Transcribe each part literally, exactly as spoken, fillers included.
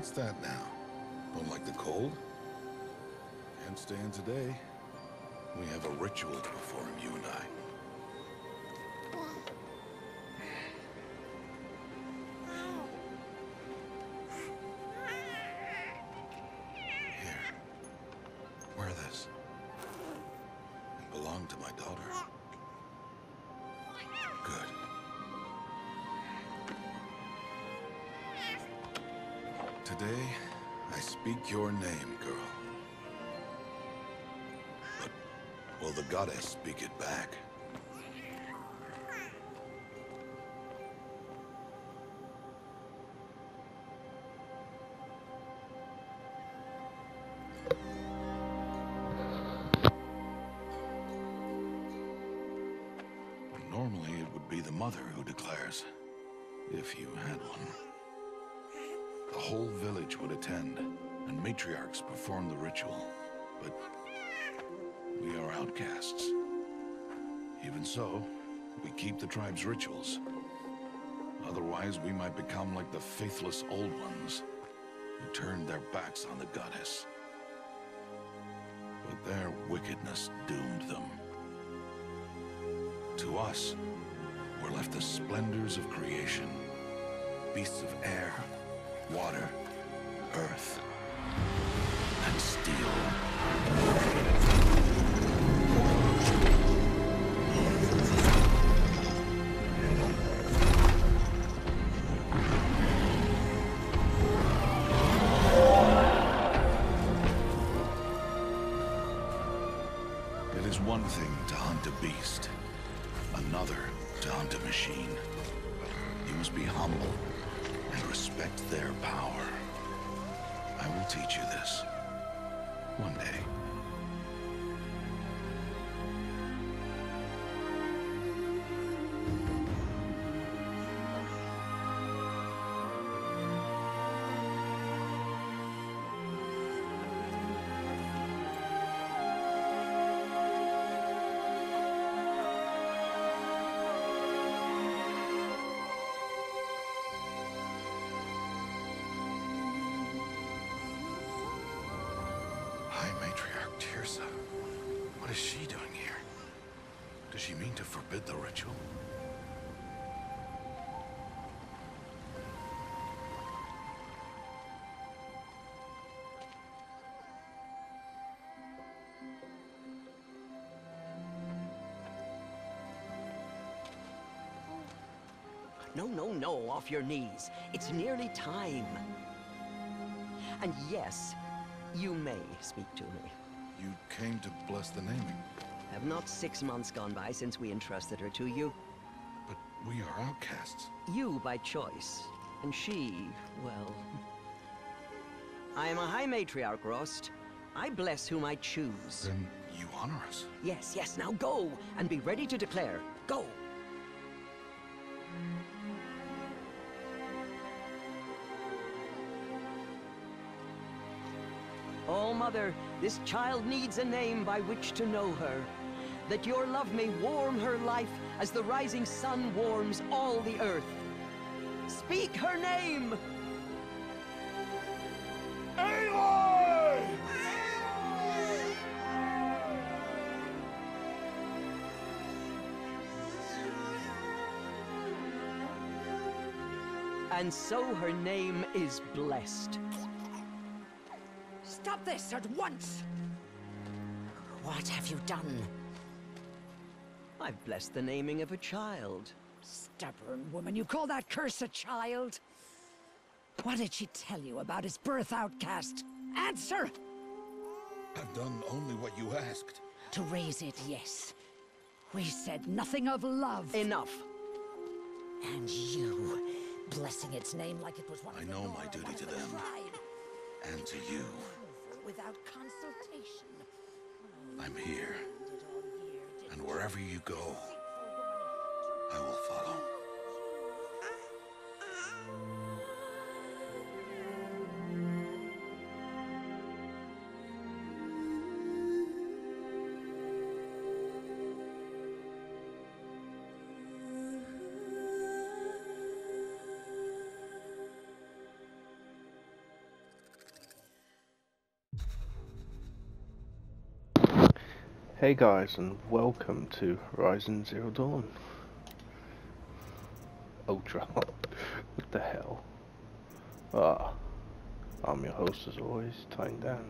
What's that now? Don't like the cold? Can't stand today. We have a ritual to perform, you and I. Here. Wear this. It belonged to my daughter. Good. Today, I speak your name, girl. But will the goddess speak it back? Normally, it would be the mother who declares, if you had one. The whole village would attend, and matriarchs perform the ritual. But we are outcasts. Even so, we keep the tribe's rituals. Otherwise, we might become like the faithless old ones, who turned their backs on the goddess. But their wickedness doomed them. To us, were left the splendors of creation, beasts of air, water, earth, and steel. It is one thing to hunt a beast, another to hunt a machine. You must be humble and respect their power. I will teach you this one day. What is she doing here? Does she mean to forbid the ritual? No, no, no, off your knees. It's nearly time. And yes, you may speak to me. You came to bless the naming. Have not six months gone by since we entrusted her to you? But we are outcasts. You by choice, and she, well... I am a High Matriarch, Rost. I bless whom I choose. Then you honor us. Yes, yes, now go, and be ready to declare. Go! Oh, Mother, this child needs a name by which to know her. That your love may warm her life as the rising sun warms all the earth. Speak her name! Aloy! And so her name is blessed. Stop this at once! What have you done? I've blessed the naming of a child. Stubborn woman, you call that curse a child? What did she tell you about his birth, outcast? Answer! I've done only what you asked. To raise it, yes. We said nothing of love. Enough. And you, blessing its name like it was one I of the know Nora, my duty one to of the them. tribe. And to you. Without consultation. I'm here. And wherever you go, I will follow. Hey guys, and welcome to Horizon Zero Dawn. Ultra. What the hell? Ah, I'm your host as always, Tying Down.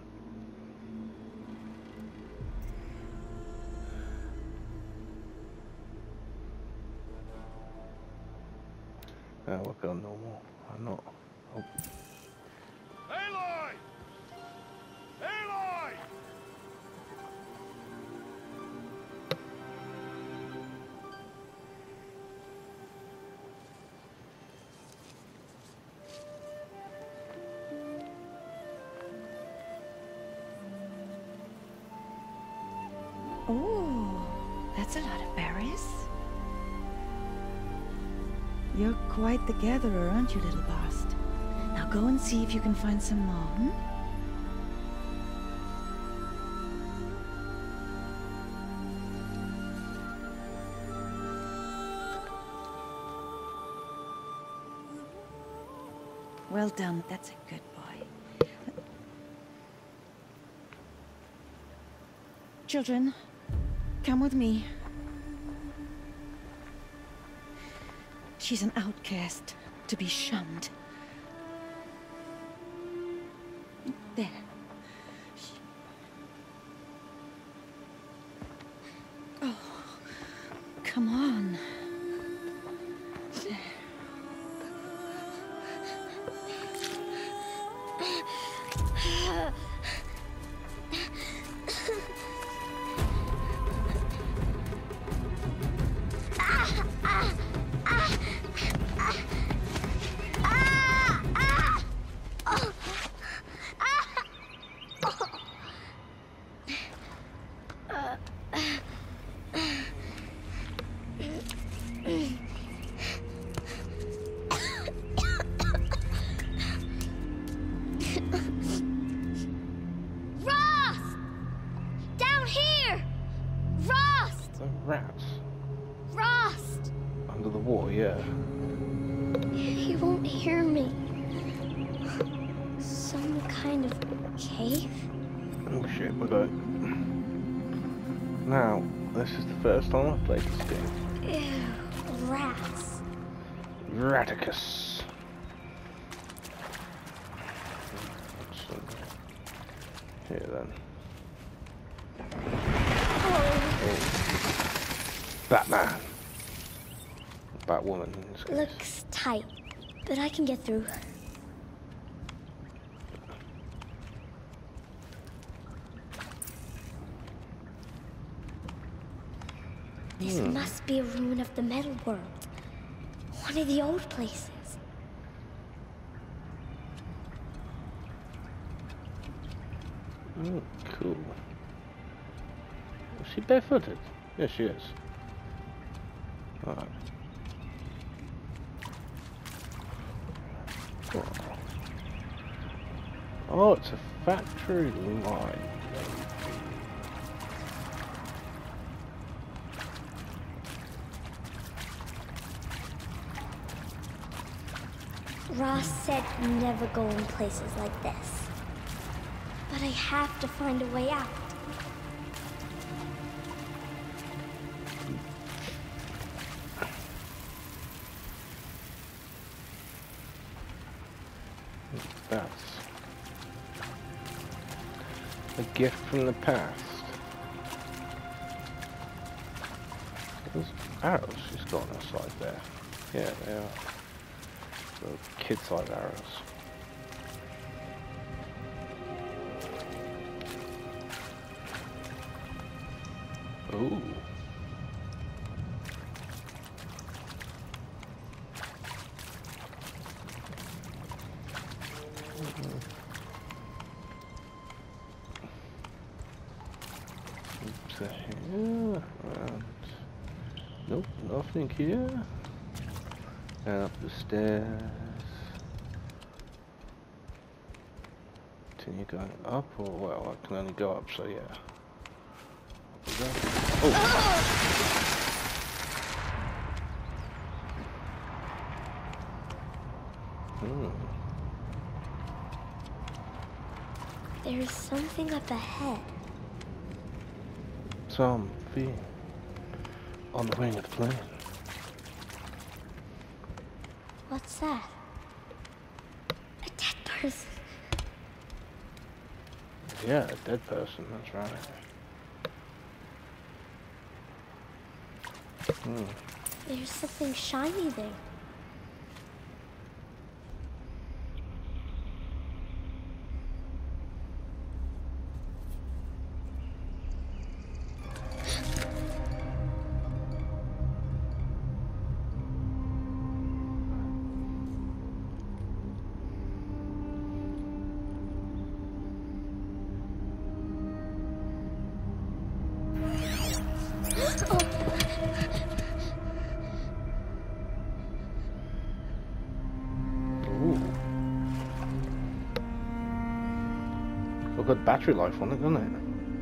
Uh, we'll go normal. I'm not. Oh. Aloy! Aloy! Oh, that's a lot of berries. You're quite the gatherer, aren't you, little bast? Now go and see if you can find some more, hmm? Well done, that's a good boy. Children, come with me. She's an outcast, to be shunned. There. She... Oh, come on. There. Rats. Frost! Under the water, yeah. He won't hear me. Some kind of cave? Oh shit, we're going. Now, this is the first time I've played this game. Ew, rats. Raticus. Here then. Batman. Batwoman in this case. Looks tight, but I can get through. This hmm. must be a ruin of the metal world. One of the old places. Oh, cool. Is she barefooted? Yes, she is. Alright. Oh, it's a factory line. Ross said never go in places like this. But I have to find a way out. That's a gift from the past. Those arrows she's got on her side there. Yeah, they are. Those kid-size arrows. Ooh. So here, and nope, nothing here. And up the stairs. Continue going up, or well, I can only go up, so yeah. Oh. Hmm. There's something up ahead. Something on the wing of the plane. What's that? A dead person. Yeah, a dead person, that's right. Hmm. There's something shiny there. Got good battery life on it, doesn't it?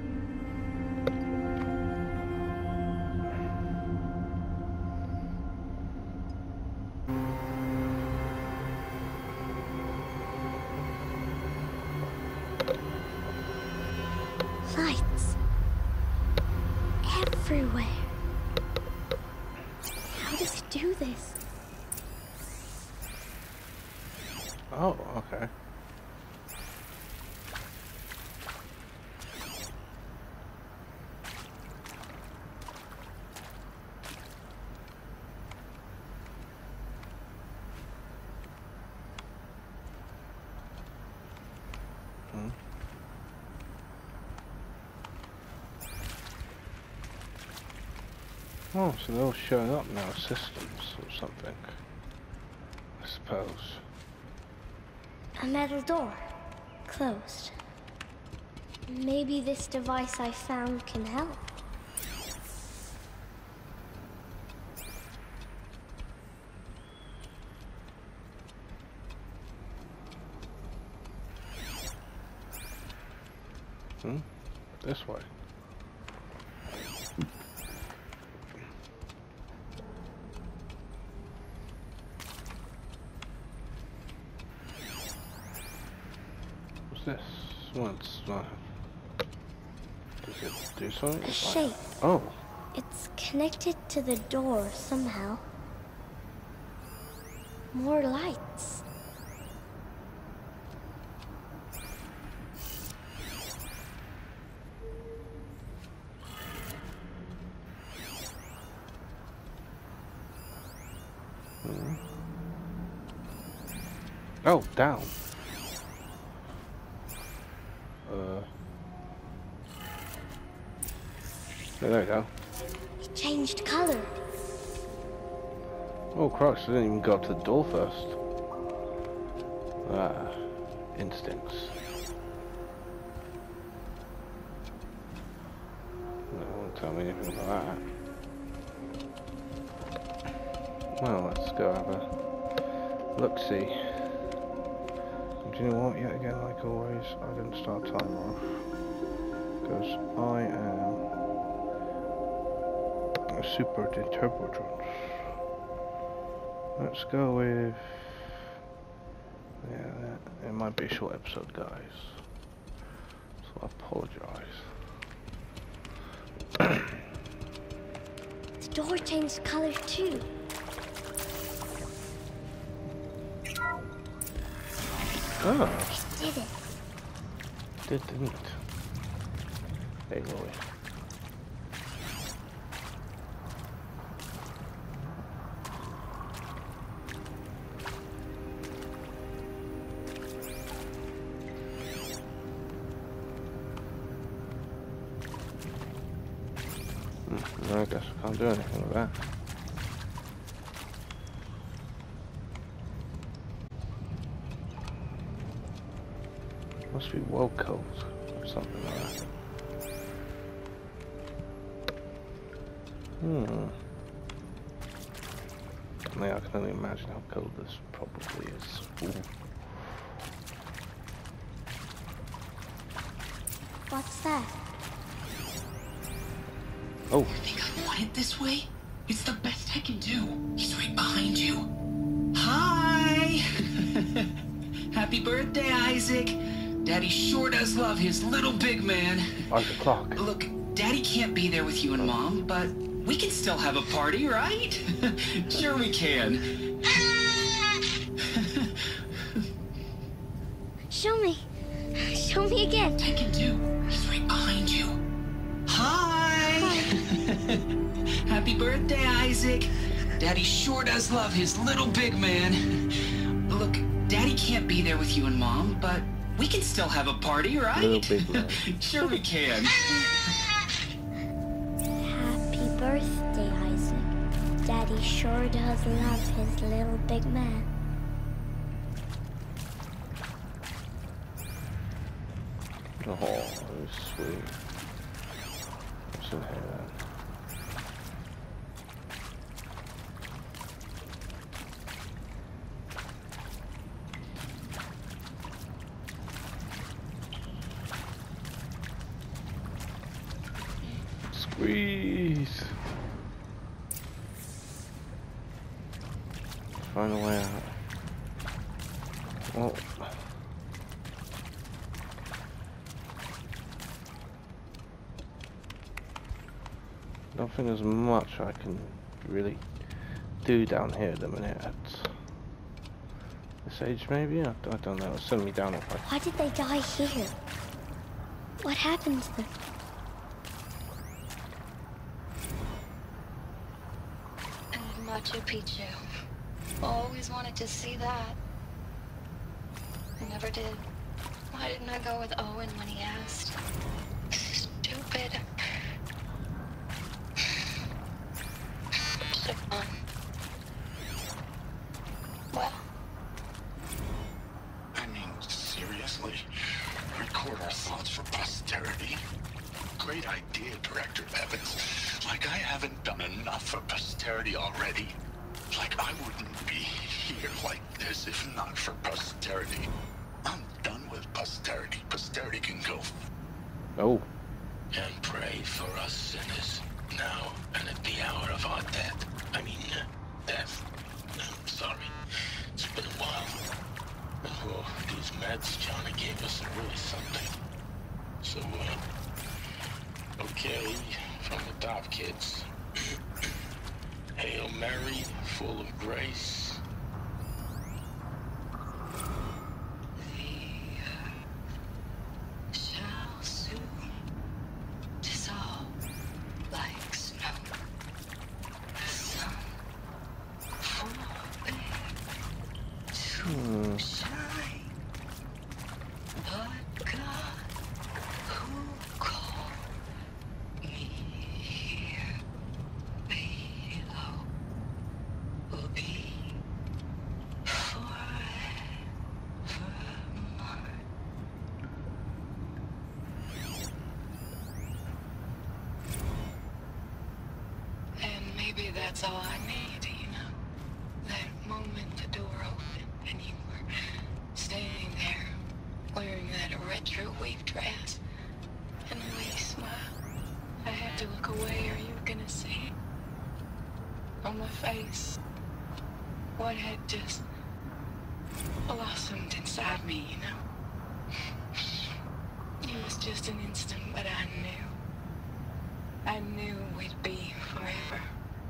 Lights. Everywhere. How does it do this? Oh, okay. Oh, so they're all showing up now, systems or something, I suppose. A metal door. Closed. Maybe this device I found can help. Hmm? This way. This one's uh, does it do something? A shape. Oh. It's connected to the door somehow. More lights. Hmm. Oh, down. Uh, there we go. It changed color. Oh Christ, I didn't even go up to the door first. Ah, instincts. No, won't tell me anything about that. Well, let's go have a look-see. Do you know what, yet again, like always, I didn't start time off, because I am a super interpreter. Let's go with, yeah, it might be a short episode, guys, so I apologise. The door changed color too. Oh. It did it. Did, didn't it? Hey, Aloy. Hmm, I guess I can't do anything with that. Must be well cold or something like that. Hmm. I mean, I can only imagine how cold this probably is. Ooh. What's that? Oh. You think I want it this way? It's the best I can do. He's right behind you. Hi! Happy birthday, Isaac. Daddy sure does love his little big man. Isaac Clarke. Look, Daddy can't be there with you and Mom, but we can still have a party, right? Sure we can. Show me. Show me again. I can do. He's right behind you. Hi! Happy birthday, Isaac. Daddy sure does love his little big man. Look, Daddy can't be there with you and Mom, but we can still have a party, right? Little big man. Sure we can. Happy birthday, Isaac. Daddy sure does love his little big man. Oh, that was sweet. What's in here then? Squeeze! Find a way out. Oh. I don't think there's much I can really do down here at the minute. At this age, maybe? I, I don't know. Send me down if I... Why did they die here? What happened to them? And Machu Picchu. Always wanted to see that. I never did. Why didn't I go with Owen when he asked? Stupid. So fun. Well. I mean, seriously? Record our thoughts for posterity? Great idea, Director Evans. Like I haven't done enough for posterity already. Like I wouldn't be here like this if not for posterity. I'm done with posterity. Posterity can go. Oh. And pray for us sinners, now and at the hour of our death. I mean, uh, death. I'm sorry. It's been a while. Oh, these meds Johnny gave us are really something. So, uh, okay, from the top, kids. Hail Mary, full of grace. Shall soon dissolve like snow. The sun forbid to Hmm. shine. But God, who called me here below, will be forevermore. And maybe that's all I need, you know? That moment the door opened and you were standing there wearing that retro weave dress and the way you smiled. I had to look away or you were gonna see on my face what had just blossomed inside me, you know? It was just an instant, but I knew. I knew we'd be forever.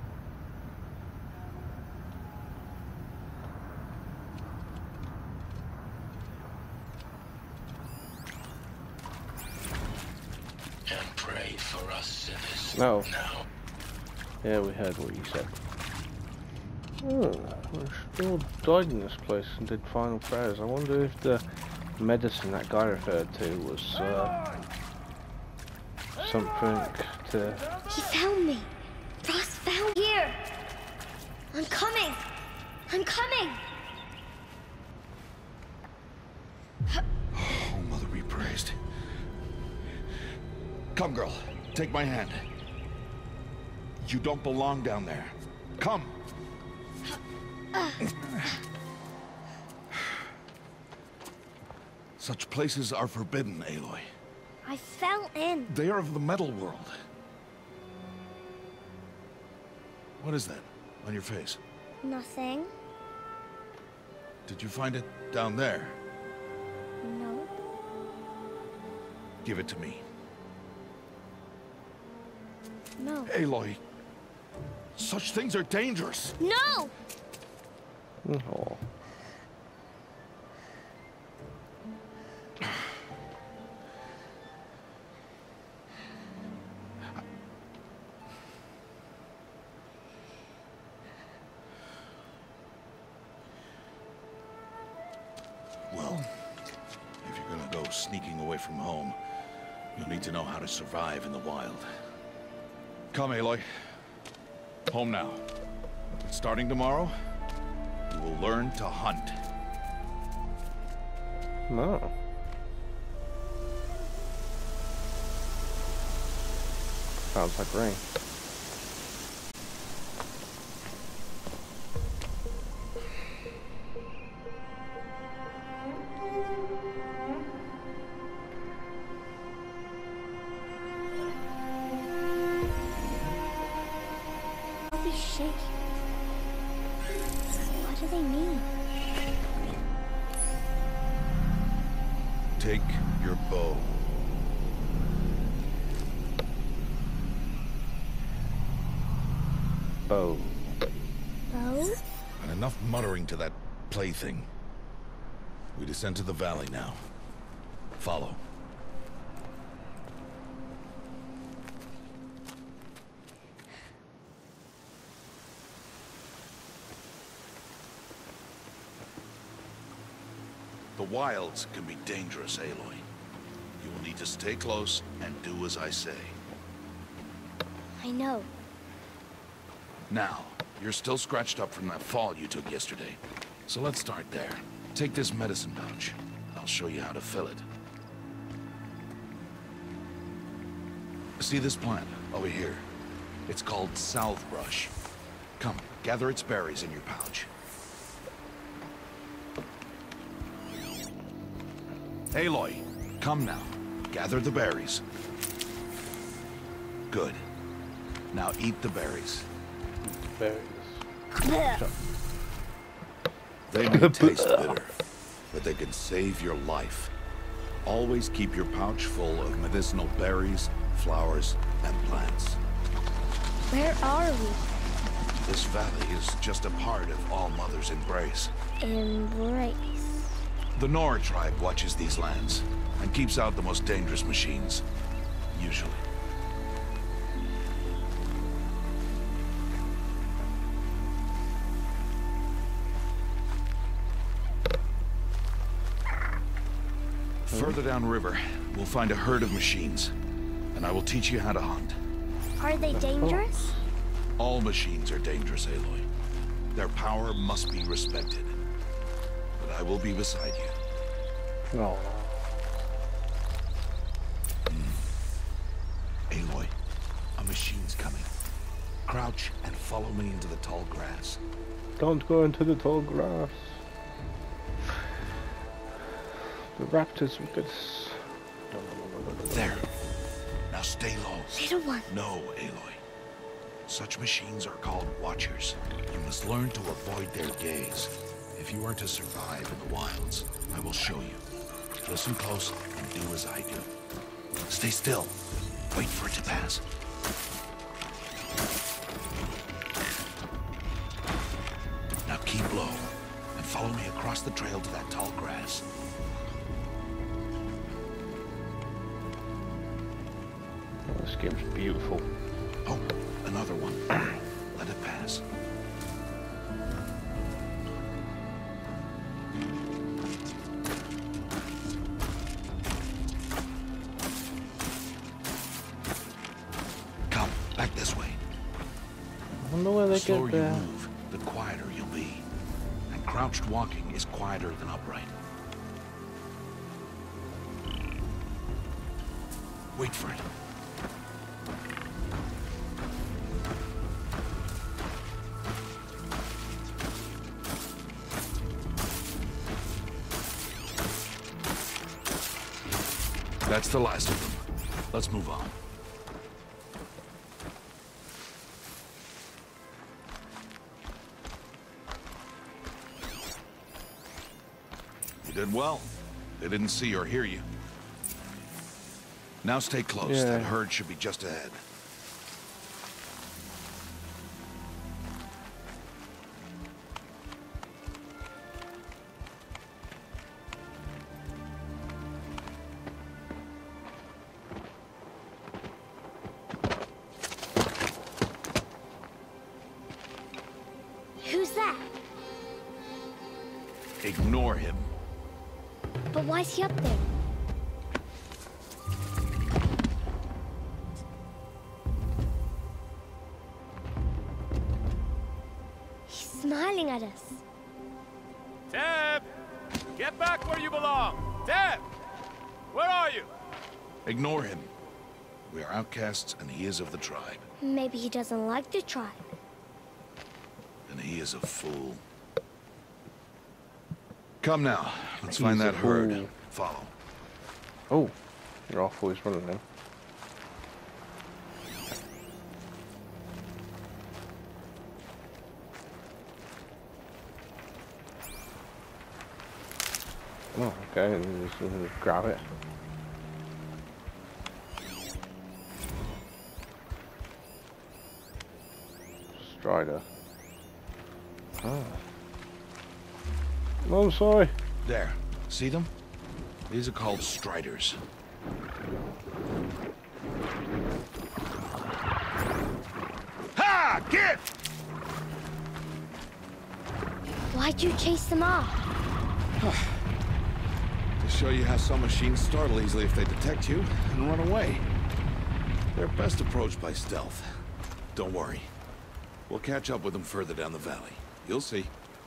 And pray for us sinners. No. Now. Yeah, we heard what you said. Oh, we still died in this place and did final prayers. I wonder if the medicine that guy referred to was uh, something to... He found me. Ross found me. Here. I'm coming. I'm coming. Oh, Mother be praised. Come, girl. Take my hand. You don't belong down there. Come. Such places are forbidden, Aloy. I fell in. They are of the metal world. What is that on your face? Nothing. Did you find it down there? No. Give it to me. No. Aloy, such things are dangerous. No! Oh. Well, if you're gonna go sneaking away from home, you'll need to know how to survive in the wild. Come, Aloy. Home now. Starting tomorrow, you will learn to hunt. No. Sounds like rain. I'll be shaking. What do they mean? Take your bow. Oh. Bow? And enough muttering to that plaything. We descend to the valley now. Follow. The wilds can be dangerous, Aloy. You will need to stay close and do as I say. I know. Now, you're still scratched up from that fall you took yesterday. So let's start there. Take this medicine pouch. I'll show you how to fill it. See this plant over here? It's called southbrush. Come, gather its berries in your pouch. Aloy, come now. Gather the berries. Good. Now eat the berries. Berries. They may taste bitter, but they can save your life. Always keep your pouch full of medicinal berries, flowers, and plants. Where are we? This valley is just a part of All Mother's embrace. Embrace. The Nora tribe watches these lands and keeps out the most dangerous machines, usually. Further downriver, we'll find a herd of machines, and I will teach you how to hunt. Are they dangerous? All machines are dangerous, Aloy. Their power must be respected. But I will be beside you. No. Mm. Aloy, a machine's coming. Crouch and follow me into the tall grass. Don't go into the tall grass. The raptors will get us. There. Now stay low. Little one. No, Aloy. Such machines are called watchers. You must learn to avoid their gaze. If you are to survive in the wilds, I will show you. Listen close and do as I do. Stay still. Wait for it to pass. Now keep low and follow me across the trail to that tall grass. Oh, this game's beautiful. Oh, another one. Let it pass. Come, back this way. I wonder where they The slower get you there. move, the quieter you'll be. And crouched walking is quieter than upright. Wait for it. That's the last of them. Let's move on. You did well. They didn't see or hear you. Now stay close. Yeah. That herd should be just ahead. Ignore him. But why's he up there? He's smiling at us. Teb! Get back where you belong! Teb! Where are you? Ignore him. We are outcasts, and he is of the tribe. Maybe he doesn't like the tribe. And he is a fool. Come now, let's He's find a that herd. fool. Follow. Oh, you're off always running then. Oh, okay, and just uh, grab it. Strider. Ah. Oh, I'm sorry. There. See them? These are called striders. Ha! Get! Why'd you chase them off? To show you how some machines startle easily if they detect you and run away. They're best approached by stealth. Don't worry. We'll catch up with them further down the valley. You'll see.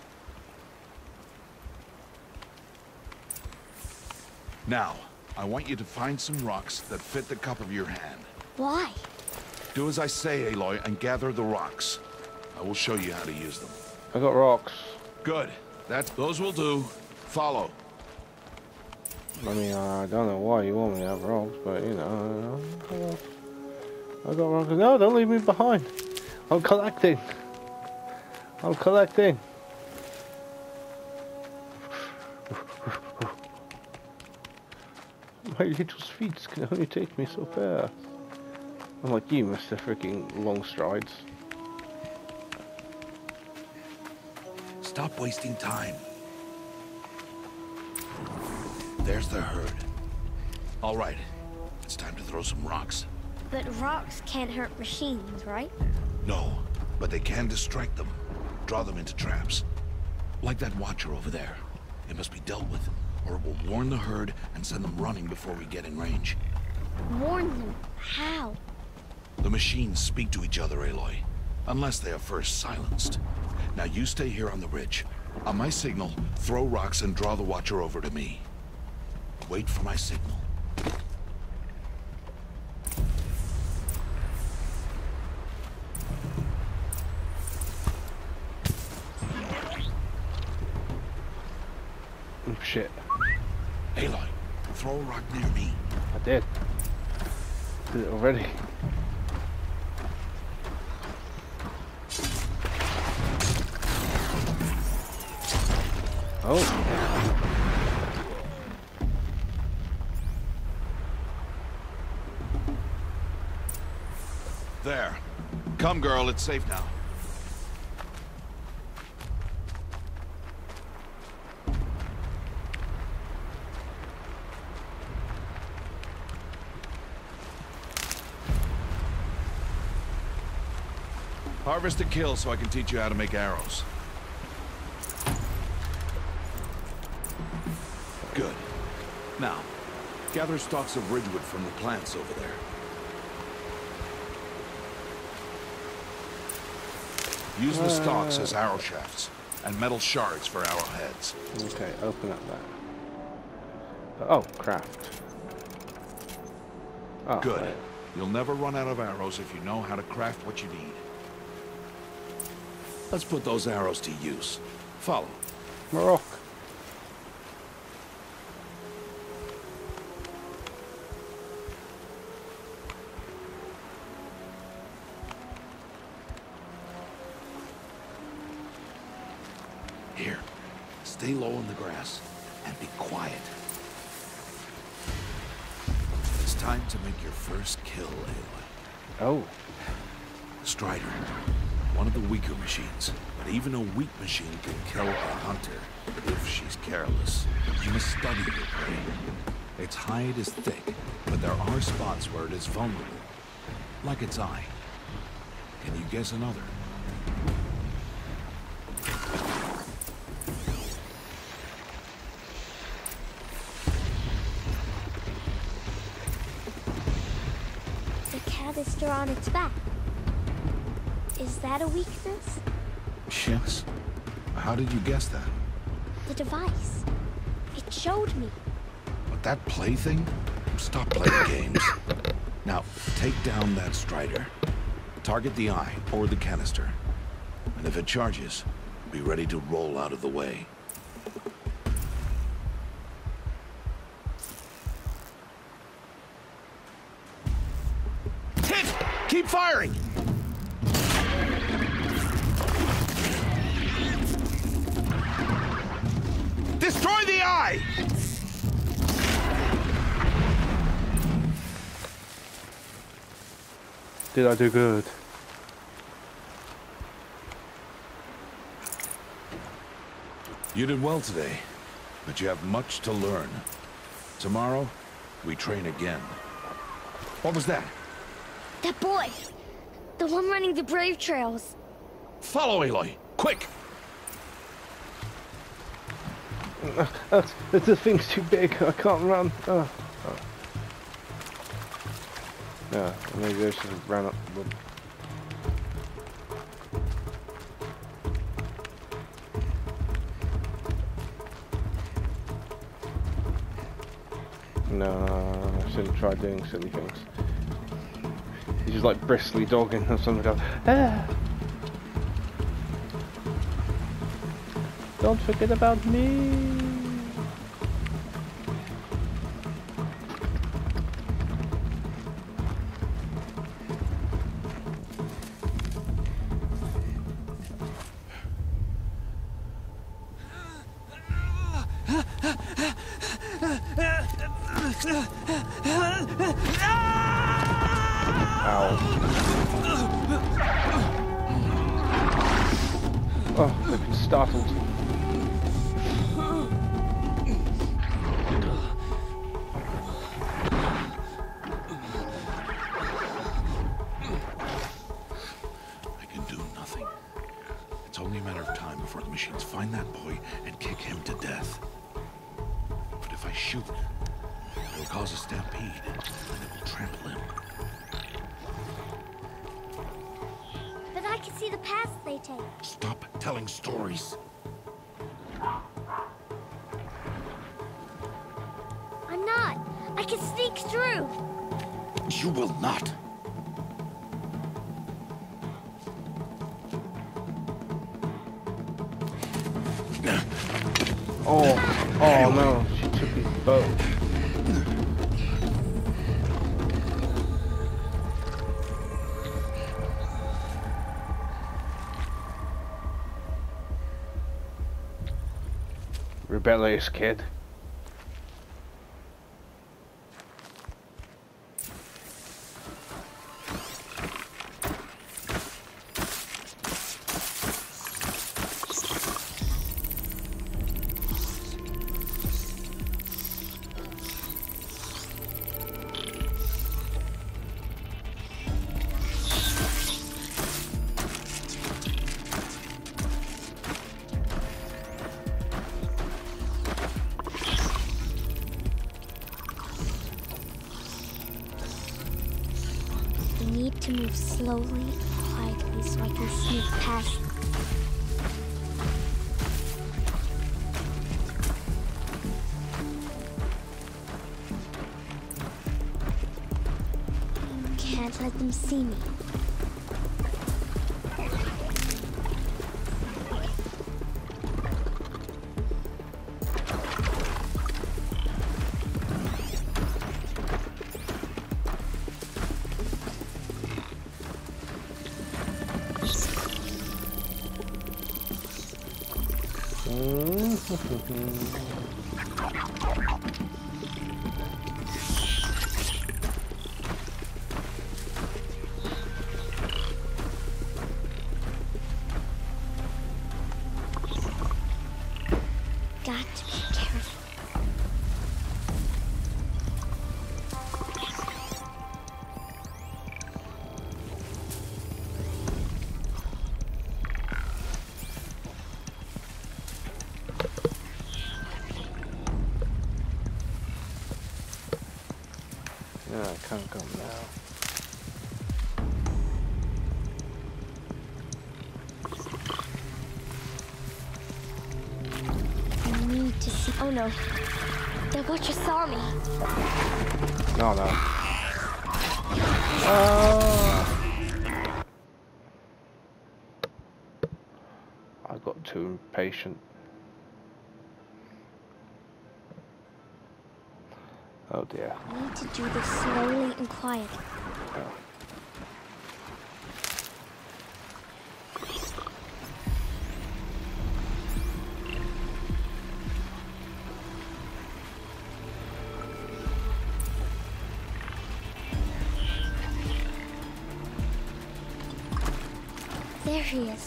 Now, I want you to find some rocks that fit the cup of your hand. Why? Do as I say, Aloy, and gather the rocks. I will show you how to use them. I got rocks. Good. That, those will do. Follow. I mean, I don't know why you want me to have rocks, but you know, I got rocks. No, don't leave me behind. I'm collecting. I'm collecting. My little feet can only take me so far. I'm like you, Mister Freaking Long Strides. Stop wasting time. There's the herd. All right, it's time to throw some rocks. But rocks can't hurt machines, right? No, but they can distract them. Draw them into traps. Like that watcher over there. It must be dealt with, or it will warn the herd and send them running before we get in range. Warn them? How? The machines speak to each other, Aloy. Unless they are first silenced. Now you stay here on the ridge. On my signal, throw rocks and draw the watcher over to me. Wait for my signal. Oh, shit. Aloy, throw a rock near me. I did. Did it already. Oh. There. Come, girl, it's safe now. Harvest and kill so I can teach you how to make arrows. Good. Now, gather stalks of ridgewood from the plants over there. Use the stalks as arrow shafts, and metal shards for arrowheads. Okay, open up that. Oh, craft. Oh, Good. right. You'll never run out of arrows if you know how to craft what you need. Let's put those arrows to use. Follow. Rock. Here, stay low in the grass and be quiet. It's time to make your first kill, Aloy. Oh. Strider, one of the weaker machines, but even a weak machine can kill a hunter if she's careless. You must study your prey. Its hide is thick, but there are spots where it is vulnerable, like its eye. Can you guess another? canister on its back. Is that a weakness? Yes. How did you guess that? The device. It showed me. But that plaything? Stop playing games. Now, take down that Strider. Target the eye or the canister. And if it charges, be ready to roll out of the way. Hit! Keep firing! Destroy the eye! Did I do good? You did well today, but you have much to learn. Tomorrow, we train again. What was that? That boy! The one running the brave trails. Follow Aloy, quick! Uh, the thing's too big, I can't run. Oh. Oh. Yeah, maybe I should have ran up the... No, I shouldn't try doing silly things. He's just like bristly dogging or something else. Ah! Don't forget about me! Oh, they've been startled. I can do nothing. It's only a matter of time before the machines find that boy and kick him to death. But if I shoot, it will cause a stampede, and it will trample him. But I can see the paths they take. Stop telling stories. I'm not. I can sneak through. You will not. Oh, oh no, she took his bow. Rebellious kid. To move slowly, quietly, so I can sneak past. Can't let them see me. Got to be careful. Yeah, I can't go now. to see. Oh no. The Watcher saw me. No, no. Oh. I got too impatient. Oh dear. I need to do this slowly and quietly. Oh. There he is.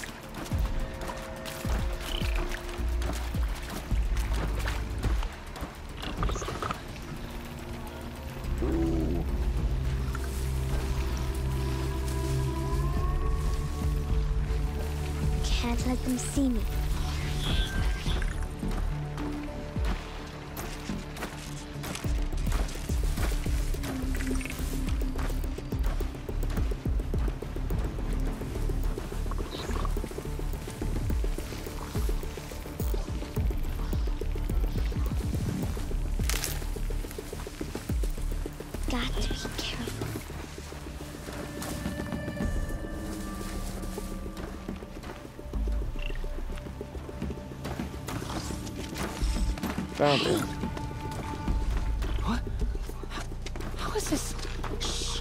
Ooh. Can't let them see me. Got to be careful. Found it. What? How is this? Shh.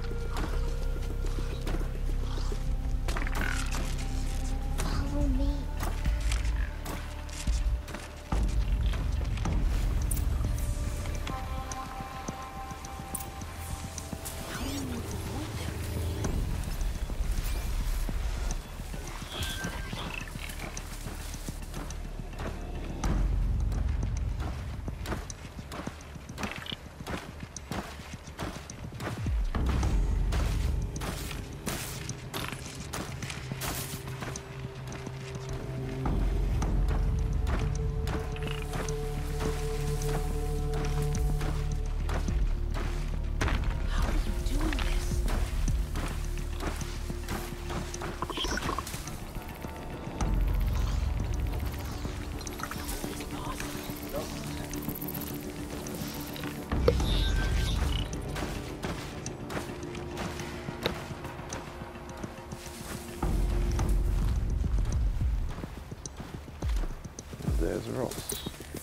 Follow me. There's Ross.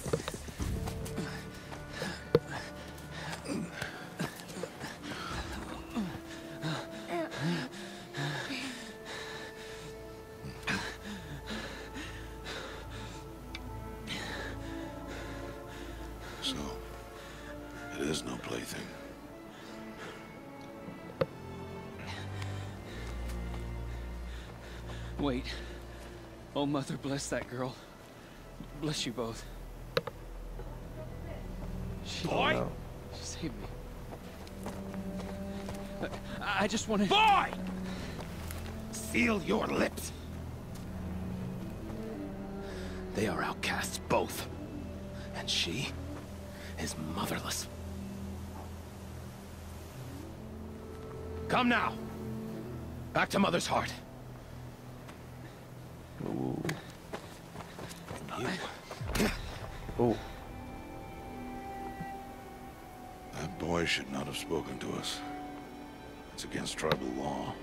So, it is no plaything. Wait. Oh, Mother, bless that girl. Bless you both. She, Boy! No. she saved me. I, I just wanted... Boy! Seal your lips. They are outcasts, both. And she is motherless. Come now. Back to Mother's heart. Ooh. You. Oh. That boy should not have spoken to us. It's against tribal law.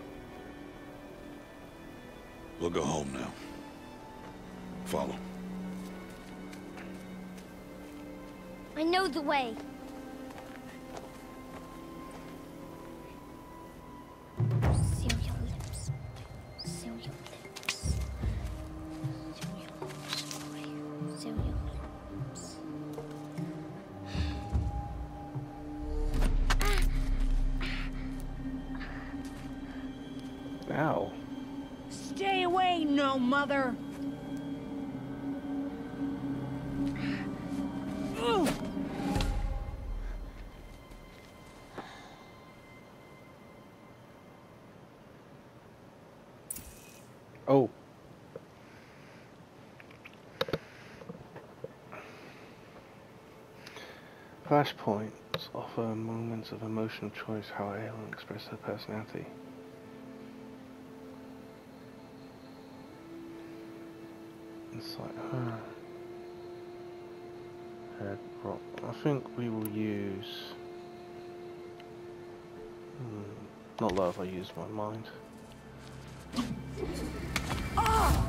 We'll go home now. Follow. I know the way. Seal your lips. Seal your lips. Seal your lips, boy. Seal your lips. Ow. Stay away, no mother. Ooh. Oh. Flashpoints offer moments of emotional choice how Aloy express her personality. It's like, huh. head rock. I think we will use... Hmm, not that if I use my mind. Oh!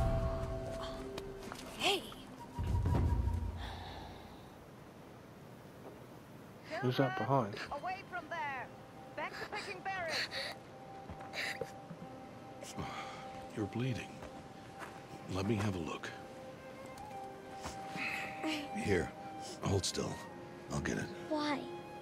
Hey! Who's that behind? Away from there! Back to picking berries! You're bleeding. Let me have a look. Here, hold still. I'll get it. Why?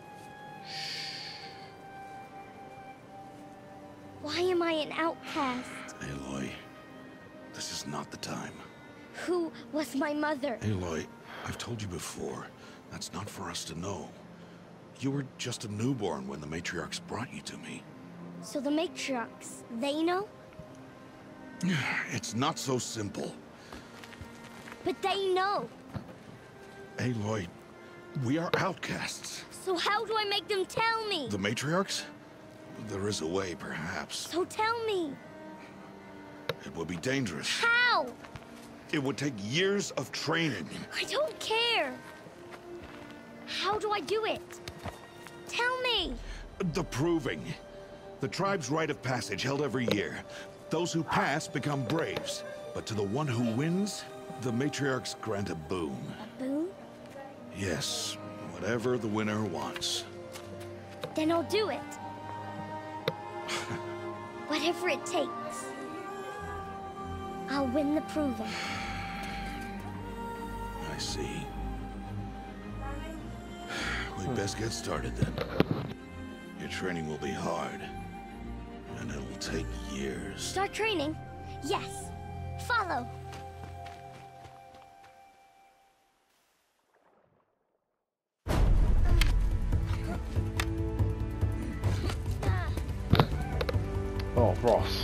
Why am I an outcast? Aloy, this is not the time. Who was my mother? Aloy, I've told you before, that's not for us to know. You were just a newborn when the matriarchs brought you to me. So the matriarchs, they know? It's not so simple. But they know. Aloy, we are outcasts. So how do I make them tell me? The matriarchs? There is a way, perhaps. So tell me. It would be dangerous. How? It would take years of training. I don't care. How do I do it? Tell me. The proving. The tribe's rite of passage held every year. Those who pass become braves. But to the one who wins, the matriarchs grant a boon. A boon? Yes, whatever the winner wants. Then I'll do it. Whatever it takes. I'll win the proving. I see. We'd best get started then. Your training will be hard. And it'll take years. Start training? Yes. Follow. Oh, Ross.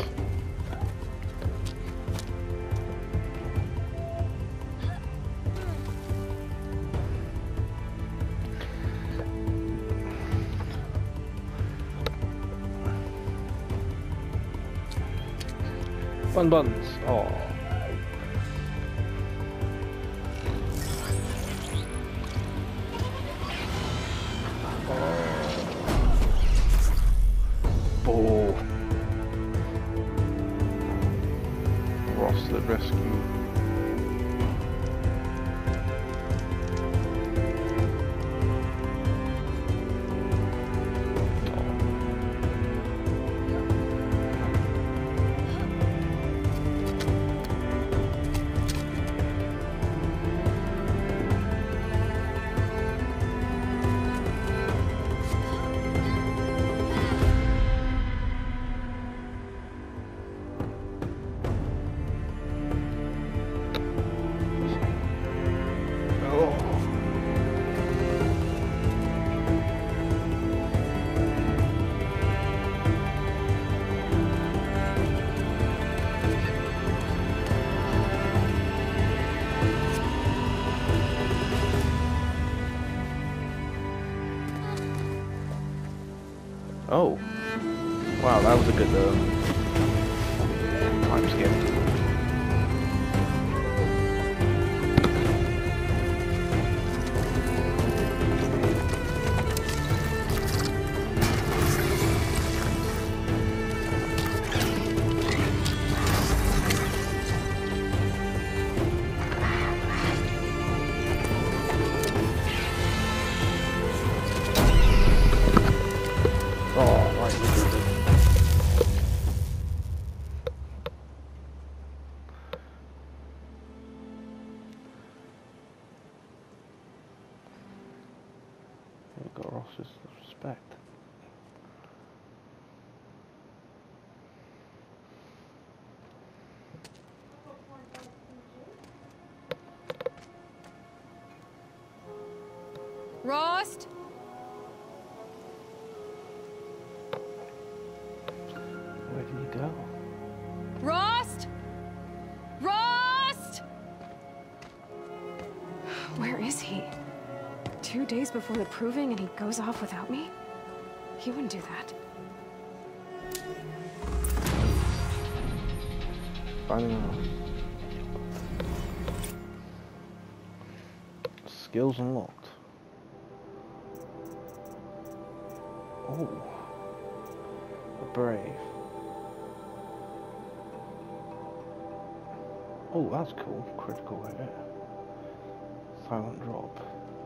Fun buttons. Oh. Oh. Ross the rescue. Oh, wow, that was a good uh, time skip. Got Ross's respect. Rost? Where did he go? Rost? Rost? Where is he? Two days before the proving and he goes off without me? He wouldn't do that. Finding out. Skills unlocked. Oh. The brave. Oh, that's cool. Critical hit. Silent drop.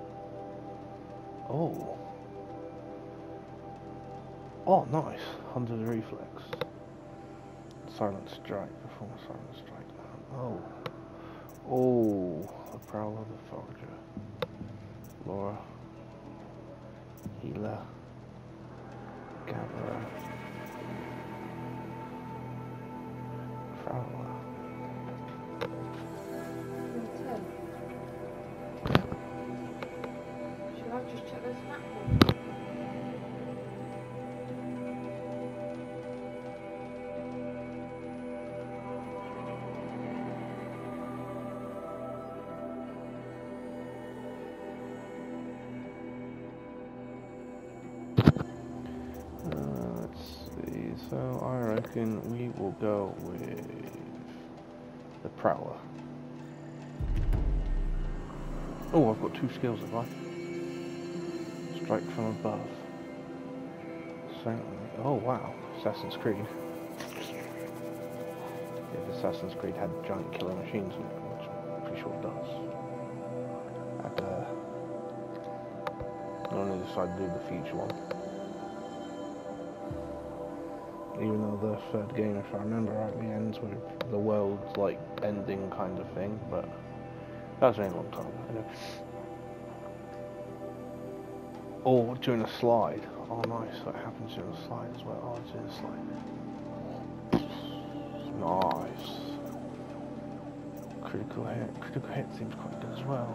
Oh. Oh, nice. Hunter's reflex. Silent strike. Perform a silent strike. Oh. Oh. The prowl of the forger. Laura. Healer. Gatherer. Prowler. Should I just check this map? Uh, let's see. So I reckon we will go with the Prowler. Oh, I've got two skills, have I? Strike from above. Certainly. Oh wow, Assassin's Creed. If Assassin's Creed had giant killer machines, which I'm pretty sure it does. I'd uh, only decided to do the future one. Even though the third game, if I remember rightly, ends with the world's like ending kind of thing, but that was only a long time ago. Oh, during a slide. Oh, nice. What happens during a slide as well? Oh, during a slide. Nice. Critical hit. Critical hit seems quite good as well.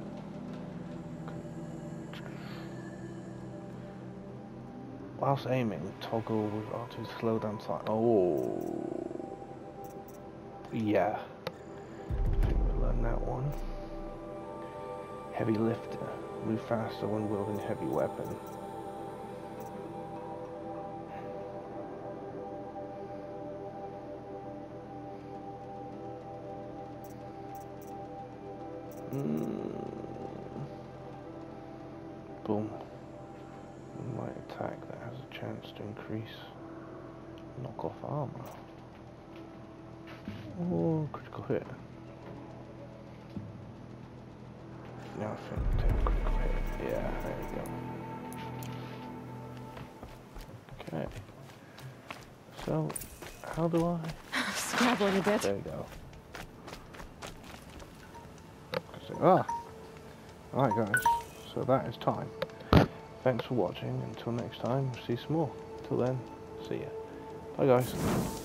Whilst aiming, toggle with R two to slow down time. Oh. Yeah. I think we'll learn that one. Heavy lifter. Move faster when wielding a heavy weapon. Mm. Boom. Light attack that has a chance to increase knock off armor. Oh, critical hit. Now I think take a critical hit. Yeah, there we go. Okay. So, how do I? Scrabbling a bit. There you go. So, ah! Alright guys, so that is time. Thanks for watching. Until next time, see some more. Till then, see ya. Bye guys.